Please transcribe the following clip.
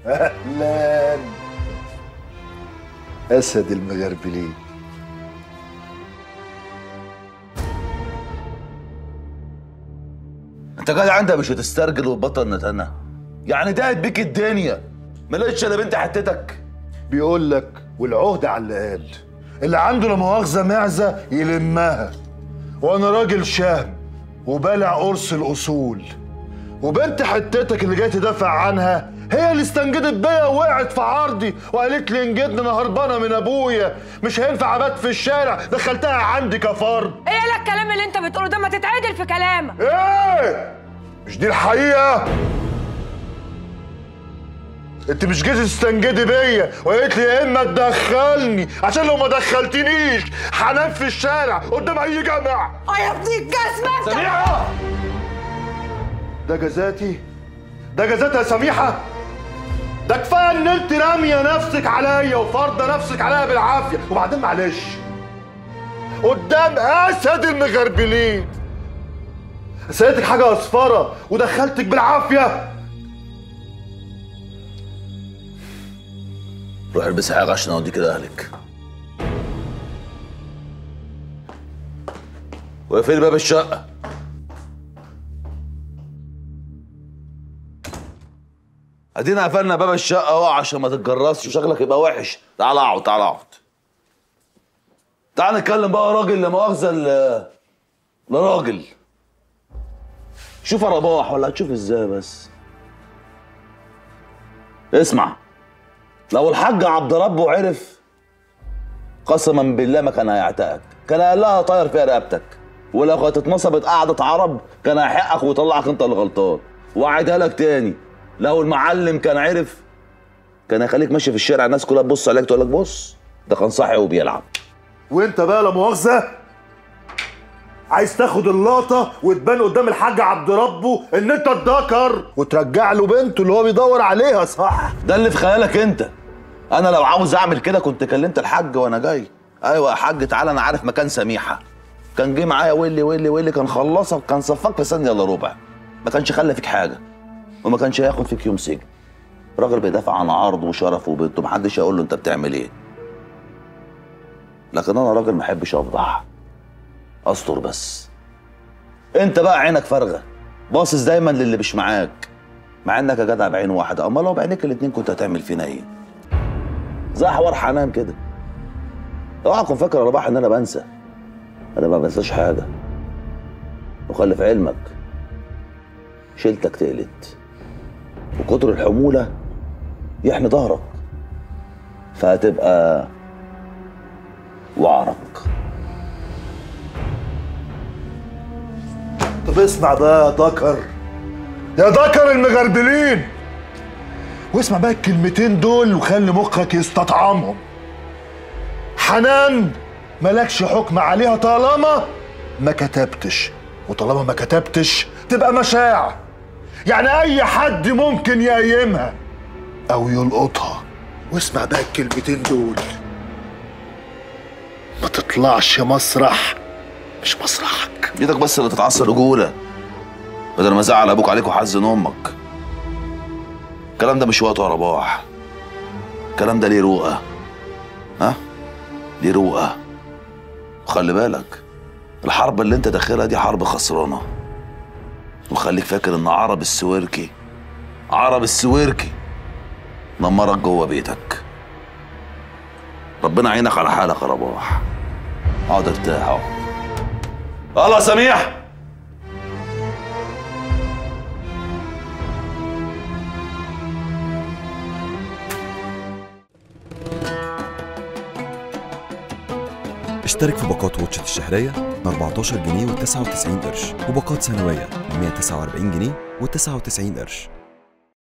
اهلا اسد المغربلين. انت قاعد عندها مش هتسترجل وتبطل نتنه؟ يعني دقت بيك الدنيا ما لقيتش الا بنت حتتك؟ بيقول لك والعهده على اللي قال، اللي عنده لا مؤاخذه معزه يلمها، وانا راجل شهم وبالع قرص الاصول، وبنت حتتك اللي جاي تدافع عنها هي اللي استنجدت بيا ووقعت في عرضي وقالت لي انجدني انا هربانه من ابويا، مش هينفع ابات في الشارع، دخلتها عندي كفرد. ايه لا الكلام اللي انت بتقوله ده؟ ما تتعدل في كلامك. ايه؟ مش دي الحقيقه؟ انت مش جيتي تستنجدي بيا وقالت لي يا اما تدخلني، عشان لو ما دخلتنيش هنام في الشارع قدام اي جامع. يا ابني الجزمه سميحه، ده جزاتي؟ ده جزاتها يا سميحه؟ ده كفايه ان انت راميه نفسك عليا وفارضه نفسك عليا بالعافيه، وبعدين معلش قدام اسد المغربلين سالتك حاجه اصفره ودخلتك بالعافيه. روح البسي حاجه عشان اوديك كده اهلك. واقفلي باب الشقه. ادينا قفلنا باب الشقه اهو عشان ما تتجرسش وشكلك يبقى وحش. تعال اقعد، تعال اقعد. تعال نتكلم بقى يا راجل، لا مؤاخذه لا راجل. شوف يا رباح، ولا هتشوف ازاي بس؟ اسمع، لو الحاج عبد ربه عرف قسما بالله ما كان هيعتقك، كان قال لها طاير فيها رقبتك، ولو كانت اتنصبت قعدة عرب كان هيحقك ويطلعك انت اللي غلطان. واعدها لك تاني، لو المعلم كان عرف كان هيخليك ماشي في الشارع الناس كلها تبص عليك تقول لك بص ده كان صاحي وبيلعب. وانت بقى لا مؤاخذه عايز تاخد اللقطه وتبان قدام الحاج عبد ربه ان انت الذكر وترجع له بنته اللي هو بيدور عليها، صح؟ ده اللي في خيالك انت. انا لو عاوز اعمل كده كنت كلمت الحاج وانا جاي. ايوه يا حاج تعالى انا عارف مكان سميحه. كان جه معايا ويلي كان خلصك، كان صفاك في ثانيه الا ربع. ما كانش خلى فيك حاجه وما كانش هياخد فيك يوم سجن. راجل بيدافع عن عرضه وشرفه وبنته، محدش هيقول له انت بتعمل ايه. لكن انا راجل ما احبش افضح، استر بس. انت بقى عينك فارغه، باصص دايما للي مش معاك، مع انك يا جدع بعين واحده. امال لو بعينيك الاتنين كنت هتعمل فينا ايه؟ زي حوار حنان كده. اوعى تكون فاكر يا رباح ان انا بنسى. انا ما بنساش حاجه. وخلي في علمك شيلتك تقلت، وكتر الحموله يحمي ظهرك، فهتبقى وعرك. طب اسمع بقى يا ذكر، يا ذكر المغربلين، واسمع بقى الكلمتين دول وخلي مخك يستطعمهم. حنان مالكش حكم عليها طالما ما كتبتش، وطالما ما كتبتش تبقى مشاع، يعني اي حد ممكن يقيمها او يلقطها. واسمع بقى الكلمتين دول، ما تطلعش مسرح مش مسرحك. ايدك بس اللي تتعصر رجوله، بدل ما ازعل ابوك عليك وحزن امك. الكلام ده مش وقته يا رباح. الكلام ده ليه روقه، ها؟ ليه روقه. وخلي بالك الحرب اللي انت داخلها دي حرب خسرانه. وخليك فاكر ان عرب السويركي نمرك جوه بيتك. ربنا يعينك على حالك يا رباح. اقعد ارتاح اهو. يلا يا سميح. اشترك في باقات واتشت الشهرية ب 14 جنيه و99 قرش، وباقات سنوية ب 149 جنيه و99 قرش.